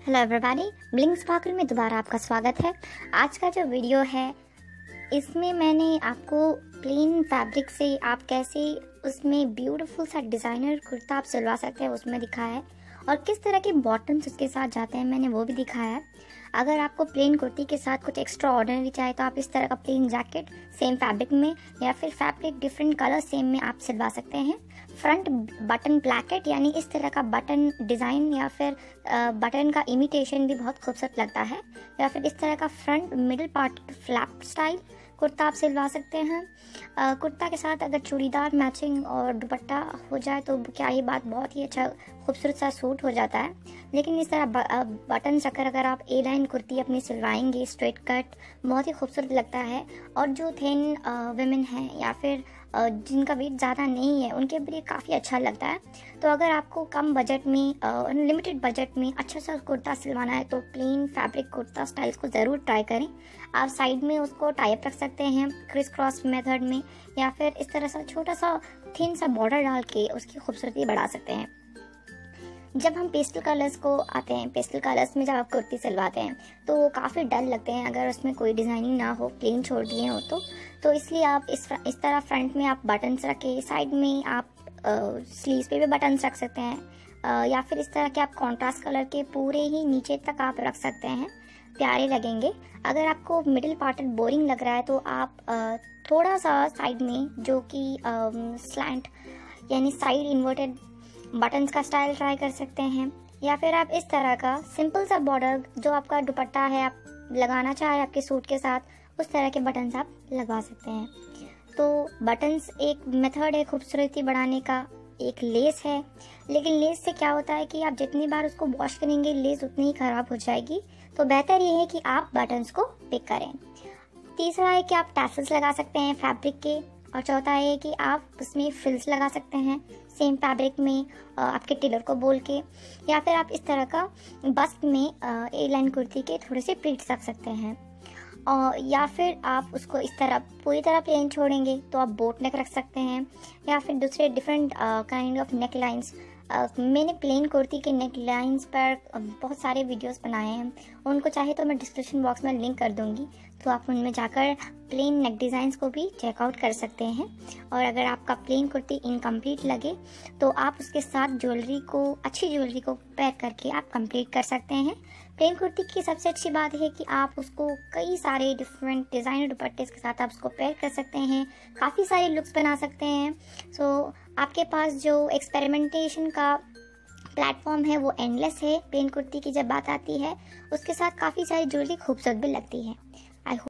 Hello everybody, bling sparkle में दोबारा आपका स्वागत है। आज का जो वीडियो है इसमें मैंने आपको प्लेन फैब्रिक से आप कैसे उसमें ब्यूटीफुल सा डिज़ाइनर कुर्ता आप सिलवा सकते हैं उसमें दिखाया है, और किस तरह के बॉटम्स उसके साथ जाते हैं मैंने वो भी दिखाया है। अगर आपको प्लेन कुर्ती के साथ कुछ एक्स्ट्रा ऑर्डिनरी चाहिए तो आप इस तरह का प्लेन जैकेट सेम फैब्रिक में या फिर फैब्रिक डिफरेंट कलर सेम में आप सिलवा सकते हैं। फ्रंट बटन प्लैकेट यानी इस तरह का बटन डिज़ाइन या फिर बटन का इमिटेशन भी बहुत खूबसूरत लगता है, या फिर इस तरह का front middle part flap style kurta आप सिलवा सकते हैं। कुर्ता के साथ अगर चूड़ीदार मैचिंग और दुपट्टा हो जाए तो क्या ही बात, बहुत ही अच्छा खूबसूरत सा सूट हो जाता है। लेकिन इस तरह बटन चक्कर अगर आप ए लाइन कुर्ती अपनी सिलवाएंगे स्ट्रेट कट, बहुत ही खूबसूरत लगता है। और जो थिन वुमेन हैं या फिर जिनका वेट ज़्यादा नहीं है उनके लिए काफ़ी अच्छा लगता है। तो अगर आपको कम बजट में लिमिटेड बजट में अच्छा सा कुर्ता सिलवाना है तो प्लेन फैब्रिक कुर्ता स्टाइल्स को ज़रूर ट्राई करें। आप साइड में उसको टाइप रख सकते हैं क्रिस क्रॉस मेथड में, या फिर इस तरह सा छोटा सा थिन सा बॉर्डर डाल के उसकी खूबसूरती बढ़ा सकते हैं। जब हम पेस्टल कलर्स को आते हैं, पेस्टल कलर्स में जब आप कुर्ती सिलवाते हैं तो वो काफ़ी डल लगते हैं अगर उसमें कोई डिज़ाइनिंग ना हो, प्लेन छोड़ दिए हो तो इसलिए आप इस तरह फ्रंट में आप बटन्स रखें, साइड में आप स्लीव्स पे भी बटन्स रख सकते हैं, या फिर इस तरह के आप कॉन्ट्रास्ट कलर के पूरे ही नीचे तक आप रख सकते हैं, प्यारे लगेंगे। अगर आपको मिडिल पार्ट बोरिंग लग रहा है तो आप थोड़ा सा साइड में जो कि स्लैंट यानी साइड इन्वर्टेड बटन्स का स्टाइल ट्राई कर सकते हैं, या फिर आप इस तरह का सिंपल सा बॉर्डर जो आपका दुपट्टा है आप लगाना चाहे आपके सूट के साथ, उस तरह के बटन्स आप लगवा सकते हैं। तो बटन्स एक मेथड है खूबसूरती बढ़ाने का, एक लेस है, लेकिन लेस से क्या होता है कि आप जितनी बार उसको वॉश करेंगे लेस उतनी ही ख़राब हो जाएगी। तो बेहतर ये है कि आप बटन्स को पिक करें। तीसरा है कि आप टैसल्स लगा सकते हैं फैब्रिक के, और चौथा है कि आप उसमें फ्रिल्स लगा सकते हैं सेम फैब्रिक में आपके टेलर को बोल के, या फिर आप इस तरह का बस्ट में ए लाइन कुर्ती के थोड़े से प्लीट्स रख सकते हैं, या फिर आप उसको इस तरह पूरी तरह प्लेन छोड़ेंगे तो आप बोट नेक रख सकते हैं, या फिर दूसरे different kind of neck lines. मैंने प्लेन कुर्ती के नेक लाइन्स पर बहुत सारे वीडियोस बनाए हैं, उनको चाहे तो मैं डिस्क्रिप्शन बॉक्स में लिंक कर दूंगी, तो आप उनमें जाकर प्लेन नेक डिज़ाइंस को भी चेकआउट कर सकते हैं। और अगर आपका प्लेन कुर्ती इनकम्प्लीट लगे तो आप उसके साथ ज्वेलरी को, अच्छी ज्वेलरी को पेयर करके आप कंप्लीट कर सकते हैं। प्लेन कुर्ती की सबसे अच्छी बात है कि आप उसको कई सारे डिफरेंट डिज़ाइनर दुपट्टे के साथ आप उसको पेयर कर सकते हैं, काफ़ी सारे लुक्स बना सकते हैं। सो आपके पास जो एक्सपेरिमेंटेशन का प्लेटफॉर्म है वो एंडलेस है। प्लेन कुर्ती की जब बात आती है उसके साथ काफ़ी सारी ज्वेलरी खूबसूरत भी लगती है। I hope